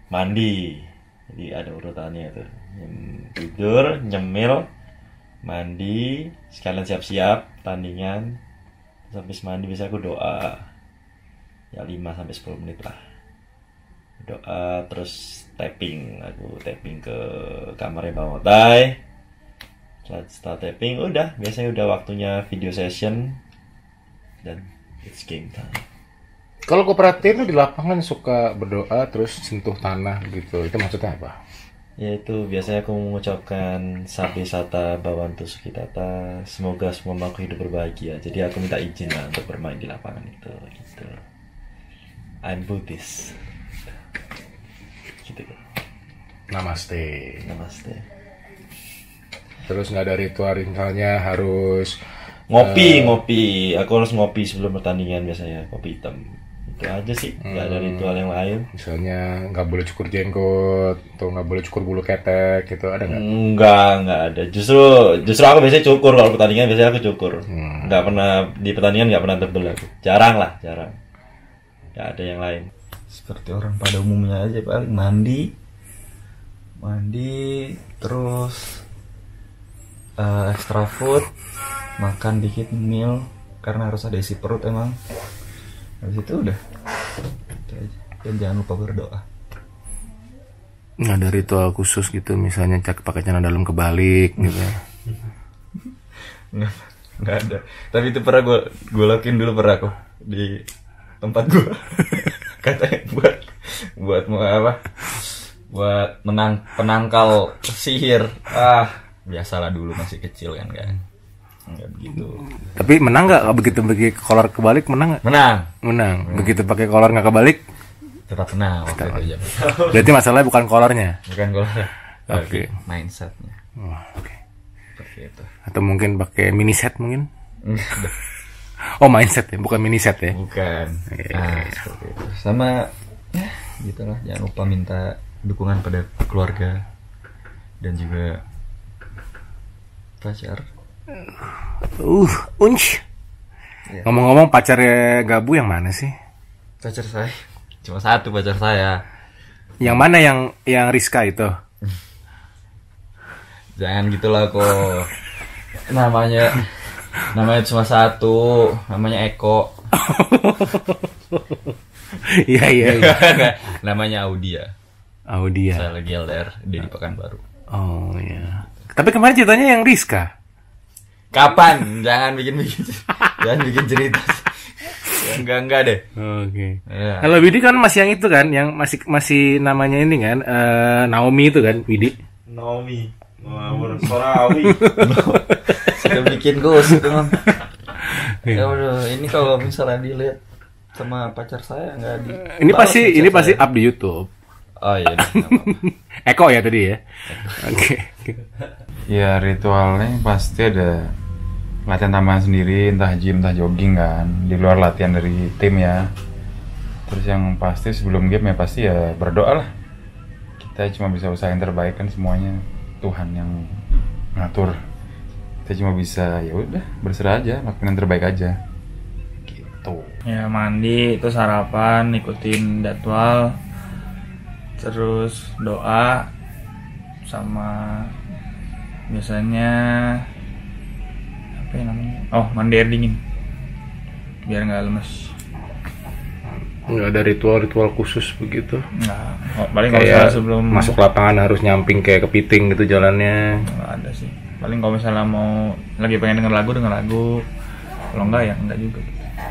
mandi. Jadi ada urutannya tuh. Tidur, nyemil, mandi, sekalian siap-siap tandingan. Terus habis mandi biasa aku doa. Ya 5-10 menit lah. Doa terus tapping. Aku tapping ke kamarnya Bang Otai. Setelah tapping udah, biasanya udah waktunya video session dan it's game time. Kalau gue perhatiin lu di lapangan suka berdoa terus sentuh tanah gitu, itu maksudnya apa? Yaitu biasanya aku mengucapkan Sabe Sata Bawantu Sukitata, semoga semua makhluk hidup berbahagia. Jadi aku minta izin lah untuk bermain di lapangan itu gitu. I'm Buddhist gitu. Namaste. Namaste. Terus nggak ada ritual misalnya harus ngopi. Aku harus ngopi sebelum pertandingan biasanya, kopi hitam. Itu aja sih, nggak ada ritual yang lain. Misalnya nggak boleh cukur jenggot atau nggak boleh cukur bulu ketek gitu, ada nggak? Nggak ada. Justru aku biasanya cukur kalau pertandingan, biasanya aku cukur. Nggak pernah di pertandingan, nggak pernah tebel aku. Jarang. Nggak ada yang lain. Seperti orang pada umumnya aja, paling mandi terus extra food, makan dikit meal karena harus ada isi perut emang. Habis itu udah itu aja. Dan jangan lupa berdoa. Nggak ada ritual khusus gitu, misalnya pakai celana dalam kebalik gitu. Nggak ada. Tapi itu pernah gue lakuin dulu, pernah aku di tempat gue. Katanya buat mau apa? Buat penangkal sihir. Biasalah dulu masih kecil kan. Enggak begitu. Tapi menang nggak begitu pakai kolor kebalik, menang nggak? Menang. Begitu pakai kolor nggak kebalik? Tetap menang waktu itu aja. Berarti masalahnya bukan kolornya. Bukan kolornya. Oke. Mindsetnya. Oke. Seperti itu. Atau mungkin pakai mini set mungkin? Oh, mindset ya, bukan mini set ya? Bukan. Seperti itu. Sama gitulah, jangan lupa minta dukungan pada keluarga dan juga pacar. Ya. Ngomong-ngomong, pacarnya Gabu yang mana sih? Pacar saya cuma satu, pacar saya. Yang mana, yang Rizka itu? Jangan gitulah kok. Namanya cuma satu, namanya Eko. Iya. Namanya Audia. Saya lagi LDR, dia di Pekanbaru. Oh iya. Tapi kemarin ceritanya yang Rizka. Kapan? Jangan bikin cerita. Enggak deh. Oke. Ya. Kalau Widi kan masih yang itu kan, yang masih namanya ini kan, Naomi itu kan, Widi. Naomi. Sorawi. Sudah bikin gosip emang. Ya udah, ini kalau misalnya dilihat sama pacar saya nggak di. Ini pasti up di YouTube. Oh iya. Eko ya tadi ya. Oke. Ya ritualnya pasti ada latihan tambahan sendiri, entah gym, entah jogging kan, di luar latihan dari tim ya. Terus yang pasti sebelum game ya pasti ya berdoa lah. Kita cuma bisa usaha yang terbaik kan, semuanya Tuhan yang ngatur. Kita cuma bisa ya udah berserah aja, lakukan yang terbaik aja. Gitu. Ya mandi, terus sarapan, ikutin jadwal, terus doa, sama biasanya apa ya namanya? Oh, mandi air dingin biar nggak lemes. Nggak ada ritual khusus begitu? Nggak, paling kalau misalnya sebelum masuk lapangan harus nyamping kayak kepiting gitu jalannya? Nggak ada sih, paling kalau misalnya mau lagi pengen denger lagu, kalau enggak ya enggak juga.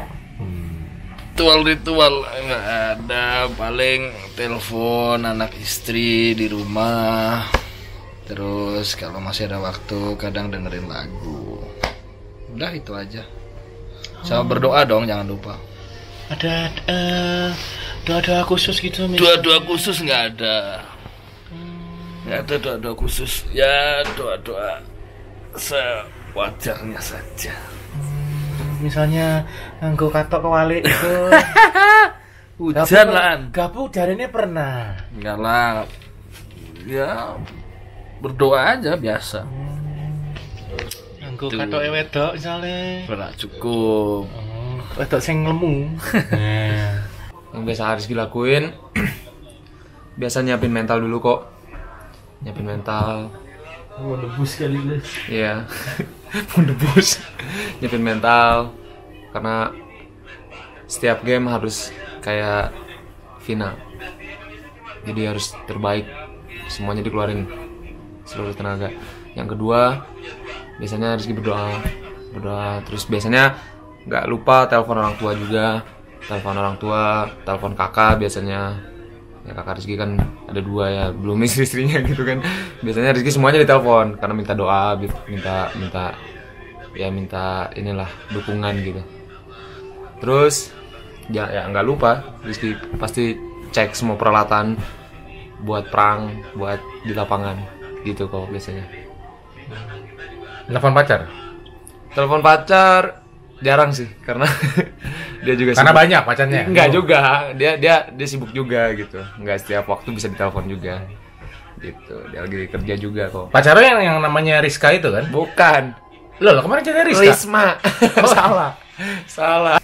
Ritual nggak ada, paling telepon anak istri di rumah, terus kalau masih ada waktu kadang dengerin lagu. Udah itu aja. Sama berdoa dong, jangan lupa. Ada doa-doa khusus gitu? Doa-doa khusus nggak ada. Nggak ada doa-doa khusus. Ya doa-doa sewajarnya saja. Misalnya nganggo katok kewalik itu. Hujan lah. Gabu jarene pernah. Enggak lah. Ya berdoa aja biasa. Nganggo katok wedok misalnya. Pernah cukup. Wedok sing lemu. Yang biasa harus dilakuin biasa nyiapin mental dulu kok. Nyiapin mental. Mau debus kali guys. Iya. Mau debus. Nyiapin mental karena setiap game harus kayak final. Jadi harus terbaik. Semuanya dikeluarin seluruh tenaga. Yang kedua, biasanya Rizky berdoa. Terus biasanya nggak lupa telepon orang tua juga. Telepon orang tua, telepon kakak biasanya. Ya kakak Rizky kan ada 2 ya, belum istri-istrinya gitu kan. Biasanya Rizky semuanya ditelepon karena minta doa, minta inilah dukungan gitu. Terus ya nggak lupa Rizky pasti cek semua peralatan buat perang, buat di lapangan gitu kok biasanya. Telepon pacar? Telepon pacar jarang sih karena dia juga Karena sibuk. banyak pacarnya. Enggak juga, dia sibuk juga gitu. Enggak setiap waktu bisa ditelepon juga. Gitu. Dia lagi kerja juga kok. Pacarnya yang namanya Rizka itu kan? Bukan. Loh, kemarin jadi Rizka. Risma. Salah.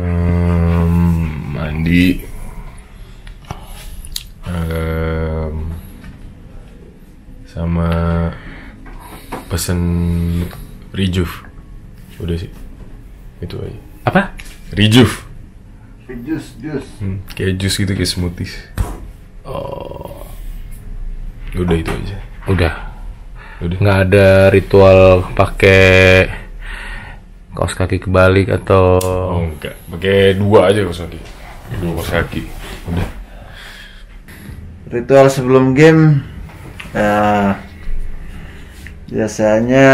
Mandi. Sama pesen Rejuve. Udah sih. Itu aja. Apa? Rejuve. Jus. Kayak jus gitu, kayak smoothies. Oh, Udah itu aja. udah. Udah. Nggak ada ritual pakai kaos kaki kebalik atau Oh enggak. Pakai 2 aja kaos kaki. 2 kaos kaki. Udah. Ritual sebelum game ya biasanya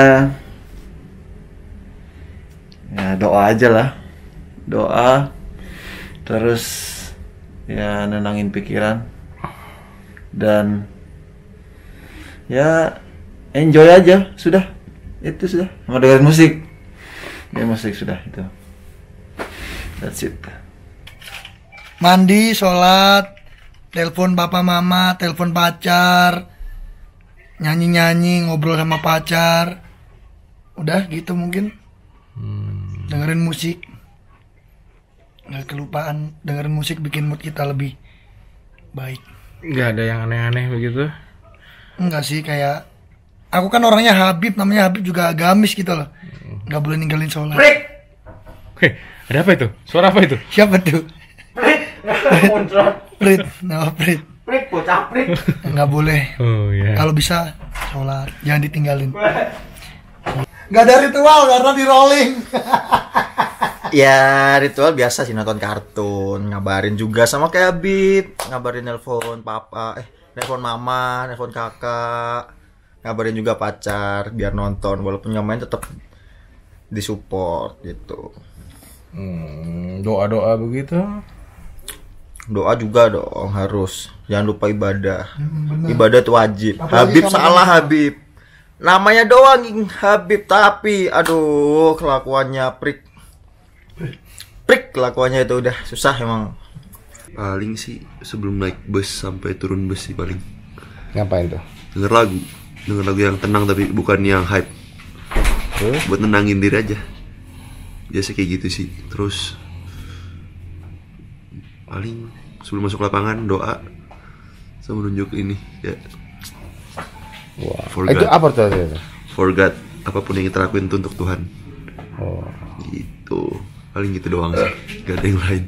ya doa aja lah. Doa terus ya nenangin pikiran dan ya enjoy aja, sudah. Itu sudah. Sama dengerin musik. Ya musik sudah itu. That's it. Mandi, sholat, telepon papa mama, telepon pacar, nyanyi-nyanyi, ngobrol sama pacar. Udah gitu mungkin. Dengerin musik. Nggak kelupaan, dengerin musik bikin mood kita lebih baik. nggak ada yang aneh-aneh begitu? Enggak sih, kayak aku kan orangnya Habib, namanya Habib juga agamis gitu loh. Nggak boleh ninggalin sholat. Oke, ada apa itu? Suara apa itu? Siapa tuh? Prit, nama Prit. Prit, bocah prit. Nggak boleh. Oh iya. Kalau bisa sholat, jangan ditinggalin. Nggak ada ritual karena di rolling. Ya ritual biasa sih, nonton kartun, ngabarin juga sama kayak Habib, ngabarin nelpon papa, nelpon mama, nelpon kakak, ngabarin juga pacar biar nonton, walaupun nggak main tetap disupport gitu. Doa-doa begitu. Doa juga dong harus, jangan lupa ibadah. Ibadah itu wajib. Habib salah Habib, namanya doang Habib tapi aduh kelakuannya prik kelakuannya itu udah susah emang. Paling sih sebelum naik bus sampai turun bus sih paling Ngapain tuh? denger lagu yang tenang tapi bukan yang hype. Terus? Buat nenangin diri aja, biasa kayak gitu sih. Terus paling sebelum masuk lapangan doa sama nunjuk ini ya. Wah. For Itu God. apa tuh? For God, apapun yang kita lakuin itu untuk Tuhan. Oh. Gitu. Paling gitu doang sih, gak ada yang lain.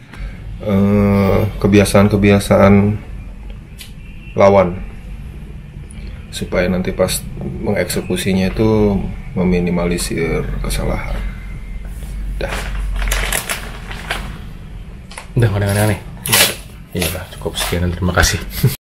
Kebiasaan-kebiasaan lawan supaya nanti pas mengeksekusinya itu meminimalisir kesalahan. Udah nggak ada aneh-aneh. Iya, cukup sekian dan terima kasih.